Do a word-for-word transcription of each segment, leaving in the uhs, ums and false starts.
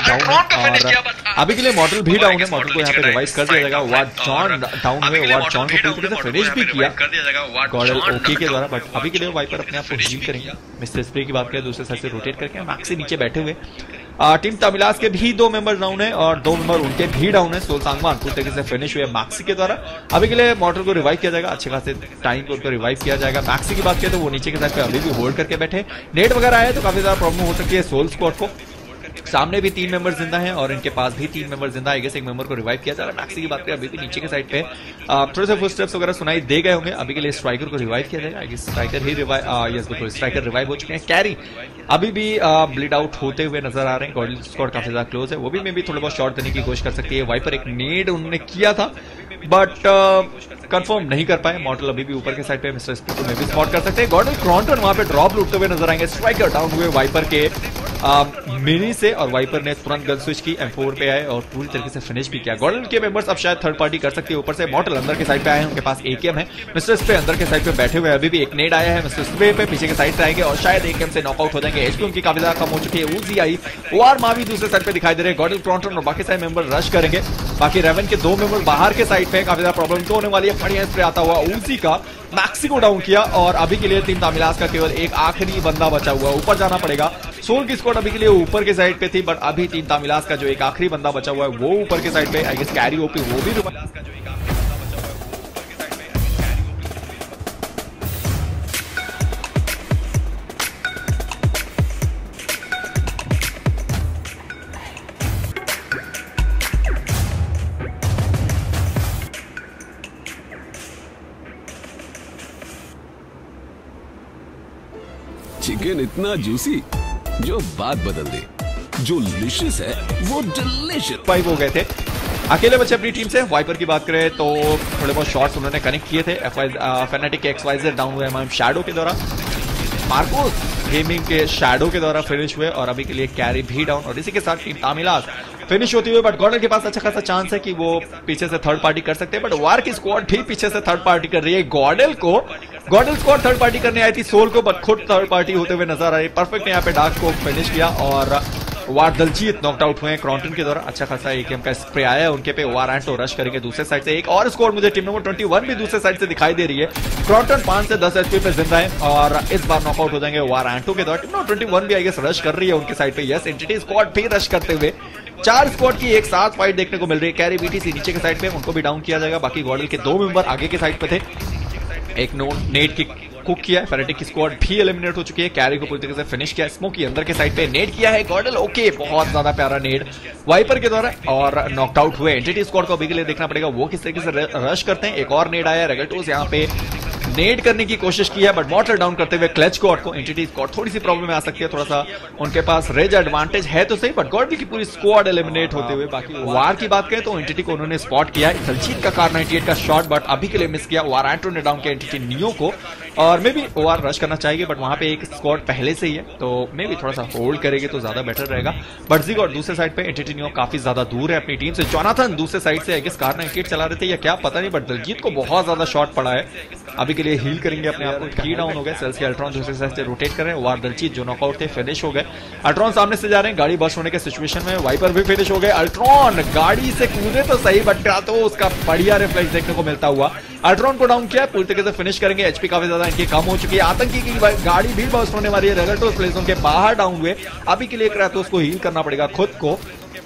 Down है और अभी के लिए मॉडल भी डाउन है। मॉडल को यहाँ पे रिवाइव कर दिया जाएगा। वाट जॉन डाउन हुए, वाट जॉन को पूरी तरह से फिनिश भी किया गॉडल ओके के द्वारा, बट अभी के लिए वाइपर अपने आप को हील करेंगे। मिस्टर स्प्रे की बात करें दूसरे साइड से रोटेट करके मैक्स से नीचे बैठे हुए टीम तमिलास के भी दो मेंबर डाउन है और दो मेंबर उनके भी डाउन है। सोल सांगवान पूरी तरीके से फिनिश हुए मैक्सी के द्वारा। अभी के लिए मॉडल को रिवाइव किया जाएगा, अच्छे खासे टाइम को उनको रिवाइव किया जाएगा। मैक्सी की बात करें तो वो नीचे के साइड पे अभी भी होल्ड करके बैठे, नेट वगैरह आए तो काफी ज्यादा प्रॉब्लम हो सकती है सोल स्क्वाड को। सामने भी तीन मेंबर जिंदा हैं और इनके पास भी तीन मेंबर जिंदा है। एक मेंबर को रिवाइव किया जा रहा है। मैक्सी की बात करें अभी भी नीचे के साइड पे थोड़े से फुट स्टेप्स वगैरह सुनाई दे गए होंगे। अभी के लिए स्ट्राइकर को रिवाइव किया जाएगा। स्ट्राइकर ही रिवाइव यस बिल्कुल स्ट्राइकर रिवाइव हो चुके हैं। कैरी अभी भी ब्लीड आउट होते हुए नजर आ रहे हैं। गॉडल स्क्वाड काफी ज्यादा क्लोज है, वो भी मे भी थोड़े बहुत शॉट देने की कोशिश कर सकती है। वाइपर एक नेड उन्होंने किया था बट कंफर्म नहीं कर पाए। मॉडल अभी भी ऊपर के साइड पे मिस्टर स्प्रे को मे भी स्पॉट कर सकते हैं। गॉडल क्रॉन्टन वहां पे ड्रॉप लूटते हुए नजर आएंगे। स्ट्राइकर डाउन हुए वाइपर के मिनी से और वाइपर ने तुरंत गन स्विच की, एम फोर पे आए और पूरी तरीके से फिनिश भी किया। गॉडल के मेंबर्स अब शायद थर्ड पार्टी कर सकती है। ऊपर से मॉडल अंदर के साइड पे आए हैं, उनके पास एकेएम है। मिस्टर स्प्रे अंदर के साइड पे बैठे हुए, अभी भी एक नेड आया है मिस्टर स्प्रे पे, पीछे के साइड से आएंगे और शायद एकेएम से नॉकआउट हो जाएंगे। एचपी उनकी काफी ज्यादा कम हो चुकी है। ऊजी आई ओआर मावी दूसरे साइड पे दिखाई दे रहे हैं। गॉडल क्रॉन्टन और बाकी सारे मेंबर रश करेंगे। बाकी रेवन के दो मेंबर बाहर के साइड पे, काफी ज्यादा प्रॉब्लम तो होने वाली है। बढ़िया स्प्रे आता हुआ ऊजी का मैक्सी को डाउन किया और अभी के लिए टीम तमिलास का केवल एक आखिरी बंदा बचा हुआ, ऊपर जाना पड़ेगा। सोल की स्क्वाड अभी के लिए ऊपर के साइड पे थी बट अभी टीम तमिलास का जो एक आखिरी बंदा बचा हुआ है वो ऊपर के साइड पे, आई गेस कैरी ओपी वो भी चिकन इतना जूसी जो बात बदल दे, जो लिशियस है वो डिलीशियस। फाइव हो गए थे अकेले बच्चे अपनी टीम से। वाइपर की बात करें तो थोड़े बहुत शॉट्स उन्होंने कनेक्ट किए थे। Fanatic X Y Z down हुए शैडो के द्वारा, मार्कोस गेमिंग के शैडो के द्वारा फिनिश हुए और अभी के लिए कैरी भी डाउन और इसी के साथ टीम तमिलास फिनिश होती हुई। बट गॉडल के पास अच्छा खासा चांस है कि वो पीछे से थर्ड पार्टी कर सकते हैं, बट वार की स्क्वाड भी पीछे से थर्ड पार्टी कर रही है। गॉडल को गॉडल स्क्वाड थर्ड पार्टी करने आई थी सोल को, बट खुद थर्ड पार्टी होते हुए नजर आ रही। परफेक्ट यहाँ पे डार्क को फिनिश किया और वार दलजीत नॉकड आउट हुए हैं क्रॉन्टन के द्वारा। अच्छा खासा एकेएम का स्प्रे आया है उनके पे। वार एंटो रश करेंगे दूसरे साइड से। एक और स्कोर मुझे टीम नंबर इक्कीस भी दूसरे साइड से दिखाई दे रही है। क्रॉन्टन पांच से दस एचपी पे जिंदा है और इस बार नॉकआउट हो जाएंगे वार एंटो के द्वारा। टीम नंबर इक्कीस भी आई गेस रश कर रही है उनके साइड पे। यस एंटिटी स्क्वाड भी रश करते हुए चार स्क्वाड की एक साथ फाइट देखने को मिल रही है। कैरी बीटीसी नीचे के साइड पे, उनको भी डाउन किया जाएगा। बाकी गॉडल के दो मेंबर आगे के साइड पे थे। एक नो नेट की कुक किया है। फेनेटिक की स्क्वाड भी एलिमिनेट हो चुकी है। कैरी को पूरी तरीके से फिनिश किया। स्मोकी अंदर के साइड पे नेट किया है। गॉडल ओके बहुत ज्यादा प्यारा नेट वाइपर के द्वारा और नॉकड आउट हुए। एंटिटी स्क्वाड को अभी के लिए देखना पड़ेगा वो किस तरीके से रश करते हैं। एक और नेट आया। रेगल्टोस यहाँ पे नेट करने की कोशिश की है बट मॉर्टर डाउन करते हुए क्लच स्क्वाड को एंटिटी स्क्वाड थोड़ी सी प्रॉब्लम में आ सकती है। थोड़ा सा उनके पास रेज एडवांटेज है तो सही, बट गॉडल की पूरी स्क्वाड एलिमिनेट होते हुए। बाकी वार की बात करें तो एंटिटी को उन्होंने स्पॉट किया। दलजीत का कार अट्ठानवे का शॉट बट अभी के लिए मिस किया। वार एंटो ने डाउन किया एंटिटी नियो को और मे भी ओआर रश करना चाहिए बट वहां पे एक स्क्वाड पहले से ही है तो मे भी थोड़ा सा होल्ड करेगी तो ज्यादा बेटर रहेगा। बट जीगॉड दूसरे साइड पे एंटिटी नियो काफी ज्यादा दूर है अपनी टीम से। जोनाथन दूसरे साइड से आई गेस कार अट्ठानवे चला रहे थे या क्या पता नहीं, बट दलजीत को बहुत ज्यादा शॉट पड़ा है। अभी के लिए हील करेंगे अपने आप को। की डाउन हो गए। सेल्स के अल्ट्रॉन दूसरे साइड से रोटेट कर रहे हैं। वार दलजीत जो नॉकआउट थे फिनिश हो गए। अल्ट्रॉन सामने से जा रहे हैं। गाड़ी बस्ट होने के सिचुएशन में वाइपर भी फिनिश हो गए। अल्ट्रॉन गाड़ी से कूदे तो सही बट तो उसका बढ़िया रिफ्लेक्स देखने को मिलता हुआ अल्ट्रॉन को डाउन किया। पूरी तरीके से फिनिश करेंगे। एचपी काफी ज्यादा इनकी कम हो चुकी है। आतंकी की गाड़ी भी बस्ट होने वाली है। रेगल्टोस प्ले जोन के बाहर डाउन हुए। अभी के लिए क्राटोस को हील करना पड़ेगा खुद को।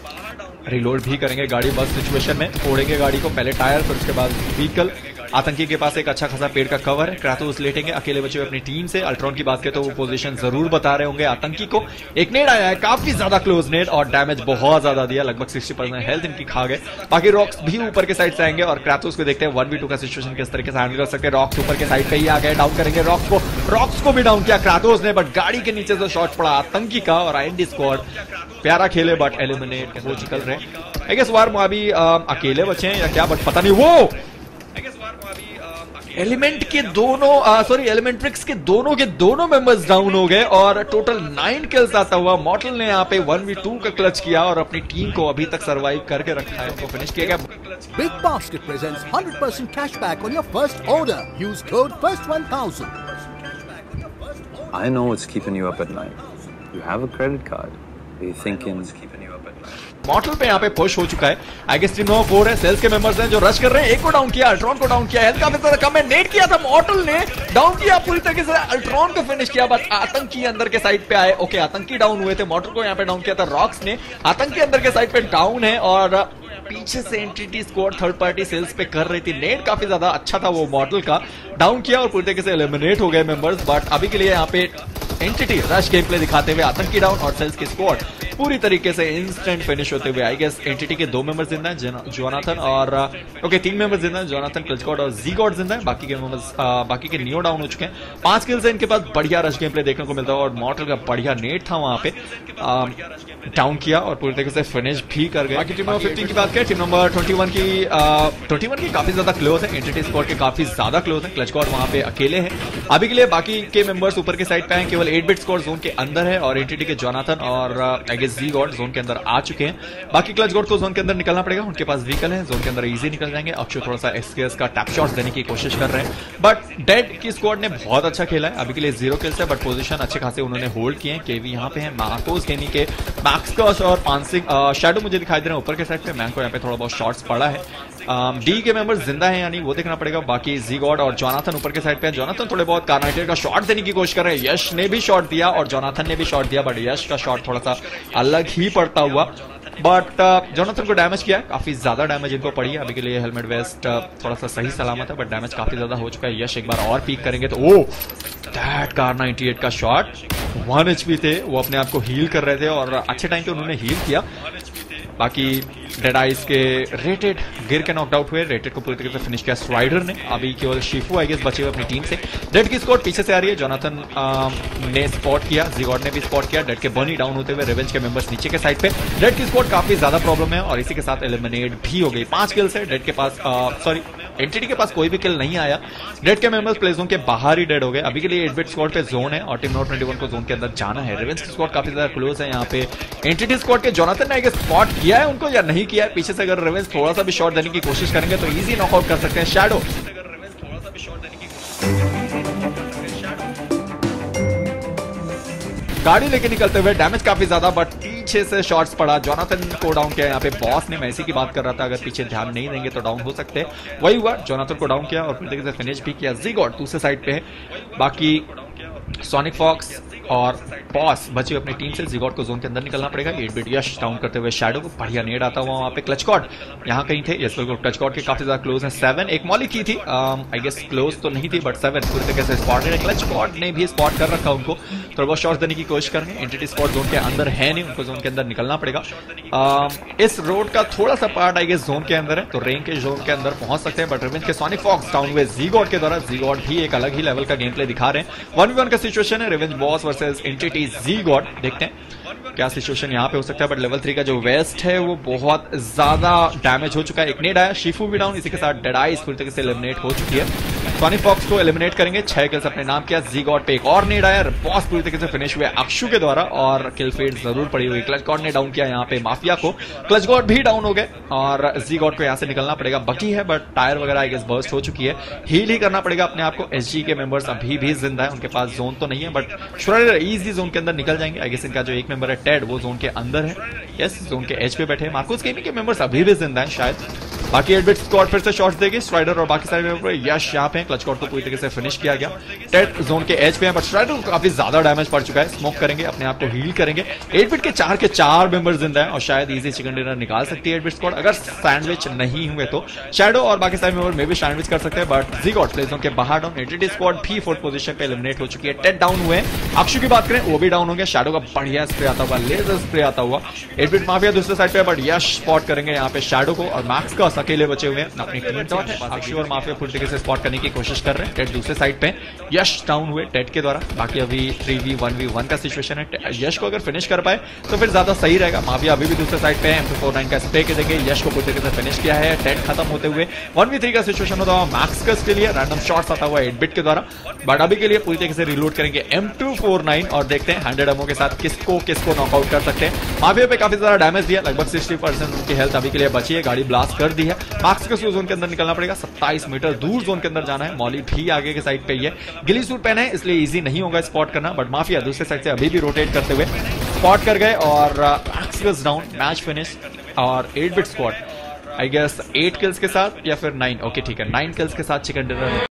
रिलोड भी करेंगे गाड़ी बस सिचुएशन में। फोड़ेंगे गाड़ी को, पहले टायर फिर उसके बाद व्हीकल। आतंकी के पास एक अच्छा खासा पेड़ का कवर है। क्राटोस लेटेंगे अकेले बचे हुए अपनी टीम से। अल्ट्रॉन की बात करें तो वो पोजीशन जरूर बता रहे होंगे आतंकी को। एक नेड आया है, काफी ज्यादा क्लोज नेड और डैमेज बहुत ज्यादा दिया। लगभग साठ परसेंट हेल्थ इनकी खा गए। बाकी रॉक्स भी ऊपर के साइड से आएंगे और क्राटोस को देखते हैं वन वी टू का सिचुएशन किस तरीके से हैंडल कर सकते हैं। रॉक्स ऊपर के साइड पे ही आ गए। डाउन करेंगे रॉक्स को। रॉक्स को भी डाउन किया क्राटोस ने बट गाड़ी के नीचे से शॉट पड़ा आतंकी का और आईएनडी स्क्वाड प्यारा खेले बट एलिमिनेट हो चुकल रहे। आई गेस वार अभी अकेले बचे हैं या क्या बट पता नहीं। वो एलिमेंट के दोनों सॉरी एलिमेंट्रिक्स के दोनों के दोनों मेंबर्स डाउन हो गए और टोटल नाइन किल्स आता हुआ मॉर्टल ने यहाँ पे वन वी टू का क्लच किया और अपनी टीम को अभी तक सरवाइव करके रखा है। उनको फिनिश किया गया। BigBasket presents one hundred percent cashback on your first order. Use code first one thousand. I know what's keeping you up at night. You have a credit card. Are you thinking Mortal पे यहाँ पे push हो चुका है। I guess team number four है, sales के members हैं जो रश कर रहे हैं। एक को डाउन किया, अल्ट्रॉन को डाउन किया, हेल्थ काफी ज्यादा कम है। नेट किया था मॉर्टल ने, डाउन किया पूरी तरीके से, अल्ट्रॉन को फिनिश किया, बट आतंकी अंदर के साइड पे आए। ओके, आतंकी डाउन हुए थे, मॉर्टल को यहाँ पे डाउन किया था रॉक्स ने। आतंकी अंदर के साइड पे डाउन है और पीछे से Entity squad third party sales पे कर रही थी। नेट काफी ज्यादा अच्छा था वो मॉडल का, डाउन किया और पूरी तरीके से एलिमिनेट हो गए मेंबर्स। बट अभी के लिए यहाँ पे एंटिटी रश गेम प्ले दिखाते हुए आतंकी डाउन और सेल्स की स्क्वाड पूरी तरीके से इंस्टेंट फिनिश होते हुए। आई गेस एंटिटी के दो मेंबर्स जिंदा हैं, जोनाथन और ओके तीन मेंबर्स जिंदा हैं, जोनाथन, क्लच गॉड और जी गॉड जिंदा है। बाकी के मेंबर्स बाकी के नियो डाउन हो चुके हैं। पांच किल्स है इनके पास, बढ़िया रश गेम प्ले देखने को मिलता है और मॉर्टल का बढ़िया नेट था वहां पे, डाउन किया और पूरी तरीके से फिनिश भी कर गए। बाकी टीम नंबर फिफ्टीन की बात करें, टीम नंबर ट्वेंटी वन की ट्वेंटी वन की काफी ज्यादा क्लोज है, एंटिटी स्क्वाड के काफी ज्यादा क्लोज है। क्लच गॉड वहां पे अकेले हैं अभी के लिए, बाकी के मेंबर्स ऊपर के साइड पे हैं, केवल एट बिट स्क्वाड जोन के अंदर है और एंटिटी के जोनाथन और I guess G God zone के अंदर आ चुके हैं। बाकी क्लच गॉड को जोन के अंदर निकलना पड़ेगा, उनके पास व्हीकल है, जोन के अंदर इजी निकल जाएंगे। अक्षय थोड़ा सा एक्सकेएस का टैप शॉट्स देने की कोशिश कर रहे हैं, बट डेड की स्क्वाड ने बहुत अच्छा खेला है। अभी के लिए जीरो किल्स है, बट पोजीशन अच्छे खासे उन्होंने होल्ड किए हैं। केवी यहाँ पे है, मार्कोस केनी के मैक्सकस और पांसिंग शैडो मुझे दिखाई दे रहे हैं ऊपर के साइड पे। मैन को यहाँ पे थोड़ा बहुत शॉट्स पड़ा है। डी के मेंबर्स जिंदा हैं यानी वो देखना पड़ेगा। बाकी जी गॉड और जोनाथन ऊपर के साइड पे है। जोनाथन थोड़े बहुत कार्नाइटेड का शॉट देने की कोशिश कर रहे हैं, यश ने भी शॉट दिया और जोनाथन ने भी शॉट दिया, बट यश का शॉट थोड़ा सा अलग ही पड़ता हुआ। बट जोनाथन को डैमेज किया, काफी ज्यादा डैमेज इनको पड़ी है। अभी के लिए हेलमेट वेस्ट थोड़ा सा सही सलामत है, बट डैमेज काफी ज्यादा हो चुका है। यश एक बार और पीक करेंगे तो oh that kar ninety eight का शॉट, वन एचपी थे, वो अपने आप को हील कर रहे थे और अच्छे टाइम पे उन्होंने हील किया। बाकी डेड आइस के रेटेड गिर के नॉकआउट हुए, रेटेड को पूरी तरीके से फिनिश किया स्ट्राइडर ने। अभी केवल शिफू आई गेस बचे हुए अपनी टीम से। डेड की स्क्वाड पीछे से आ रही है, जोनाथन ने स्पॉट किया, जीगॉड ने भी स्पॉट किया। डेड के बर्नी डाउन होते हुए रिवेंज के मेंबर्स नीचे के साइड पे। डेड की स्क्वाड काफी ज्यादा प्रॉब्लम है और इसी के साथ एलिमिनेट भी हो गई। पांच किल्स है डेड के पास, सॉरी एंटिटी के पास कोई भी किल नहीं आया। डेड के मेंबर्स प्ले जोन के बाहर ही डेड हो गए। अभी के लिए एट बिट स्क्वाड पे जोन है और टीम नंबर ट्वेंटी वन को जोन के अंदर जाना है। रिवेंज की स्क्वाड काफी ज्यादा क्लोज है यहाँ पे। एंटिटी स्क्वाड के जोनाथन ने आगे स्पॉट किया है उनको या नहीं किया है, पीछे से अगर रिवेंज थोड़ा सा भी शॉट देने की कोशिश करेंगे तो इजी नॉकआउट कर सकते हैं शैडो। गाड़ी लेके निकलते हुए डैमेज काफी ज्यादा, बट पीछे से शॉट्स पड़ा। जोनाथन को डाउन किया यहाँ पे बॉस ने, मैं इसी की बात कर रहा था, अगर पीछे ध्यान नहीं देंगे तो डाउन हो सकते हैं। वही हुआ, जोनाथन को डाउन किया और पूरी तरीके से फिनिश भी किया। जी गॉड दूसरे साइड पे है। बाकी सोनिक फॉक्स और बॉस बचे अपनी टीम से। जीगॉड को जोन के अंदर निकलना पड़ेगा। एट बिट यश डाउन करते हुए शैडो को बढ़िया नेड आता हुआ वहां पे। क्लच गॉड यहाँ कहीं थे, यस बिल्कुल क्लच गॉड के काफी ज्यादा क्लोज है। सेवन एक मॉली की थी, आई गेस क्लोज तो नहीं थी बट सेवन पूरी तरीके से स्पॉटेड है। क्लच गॉड ने भी स्पॉट कर रखा उनको, थोड़ा बहुत शॉट्स देने की कोशिश करेंगे। एंटिटी स्पॉट जोन के अंदर है नहीं, उनको जोन के अंदर निकलना पड़ेगा। इस रोड का थोड़ा सा पार्ट आई गेस जोन के अंदर है, तो रेंग के जोन के अंदर पहुंच सकते हैं। बट रिवेंज के सोनिक फॉक्स डाउन हुए जीगॉड के द्वारा। जीगॉड भी एक अलग ही लेवल का गेम प्ले दिखा रहे हैं। वन वी वन का सिचुएशन है, Revenge boss versus Entity G God. देखते हैं क्या सिचुएशन यहाँ पे हो सकता है। बट लेवल थ्री का जो वेस्ट है वो बहुत ज्यादा डैमेज हो चुका है। एक नेड आया, शिफू भी डाउन, इसी के साथ डेड आइस पूरी तरीके से एलिमिनेट हो चुकी है। सोनिक फॉक्स को एलिमिनेट करेंगे, छह किल्स अपने नाम किया। जी गॉड पे एक और नेड आया, बॉस पूरी तरीके से फिनिश हुए अक्षु के द्वारा और किल फीड जरूर पड़ी हुई। क्लच गॉड ने डाउन किया यहाँ पे माफिया को, क्लच गॉड भी डाउन हो गए और जी गॉड को यहाँ से निकलना पड़ेगा। बकी है बट टायर वगैरह आई गेस बर्स्ट हो चुकी है, हील ही करना पड़ेगा अपने आप को। एसजी के मेंबर्स अभी भी जिंदा है, उनके पास जोन तो नहीं है बट श्योर इजी जोन के अंदर निकल जाएंगे। आई गेस इनका जो एक मेंबर है टेड वो जोन के अंदर है, यस जोन के एज पे बैठे हैं। मार्कोस गेमिंग के मेंबर्स अभी भी जिंदा है शायद। बाकी एट बिट स्क्वाड फिर से शॉट्स देगी, स्ट्राइडर और बाकी सारे मेंबर यश यहाँ पे। क्लच गॉड को पूरी तरीके से फिनिश किया गया। टेड जोन के एज पे है बट स्ट्राइडर को काफी ज्यादा डैमेज पड़ चुका है। स्मोक करेंगे, अपने आप को हील करेंगे। एट बिट के चार के चार मेंबर जिंदा है और शायद इजी चिकन डिनर निकाल सकती है एट बिट स्क्वाड, अगर सैंडविच नहीं हुए तो। शैडो और बाकी सारे मेंबर में भी सैंडविच कर सकते हैं but G God play zone के बाहर डाउन। एंटिटी स्क्वाड भी फोर्थ पोजीशन पे एलिमिनेट हो चुकी है। टेड डाउन हुए, अक्षु की बात करें वो भी डाउन हो गया। शैडो का बढ़िया स्प्रे आता हुआ, लेजर स्प्रे आता हुआ। एट बिट माफिया दूसरे साइड पे बट यश स्पॉट करेंगे यहाँ पे शैडो को और मैक्स का अकेले बचे हुए हैं। अपनी टीम डॉट है, अक्षु और माफिया पूरी तरीके से स्पॉट करने की कोशिश कर रहे हैं। टेड दूसरे साइड पे, यश डाउन हुए टेड के द्वारा। बाकी अभी three v one v one का सिचुएशन है। यश को अगर फिनिश कर पाए तो फिर ज्यादा सही रहेगा। माफिया अभी भी दूसरे साइड पे है, फोर नाइन का स्प्रे के देंगे। यश को पूरी तरीके से फिनिश किया है। टेड खत्म होते हुए वन वी थ्री का सिचुएशन होता हुआ मैक्स के लिए रैंडम शॉट्स आता हुआ एट बिट के द्वारा। बट अभी के लिए पूरी तरीके से रिलोड करेंगे एम टू फोर नाइन और देखते हैं हंड्रेड एमओ के साथ किसको किसको नॉकआउट कर सकते हैं। माफिया पे काफी ज्यादा डैमेज दिया, लगभग सिक्सटी परसेंट उनकी हेल्थ अभी के लिए बची है। गाड़ी ब्लास्ट कर दी है। मैक्स को जोन के अंदर निकलना पड़ेगा, सत्ताईस मीटर दूर जोन के अंदर जाना है। मॉली भी आगे के साइड पे ही है, गिली सूट पहना है इसलिए इजी नहीं होगा स्पॉट करना। बट माफिया दूसरे साइड से अभी भी रोटेट करते हुए स्पॉट कर गए और एक्स डाउन, मैच फिनिश। और eight bit squad I guess eight kills के साथ या फिर नाइन, ओके ठीक है, नाइन किल्स के साथ चिकन डिनर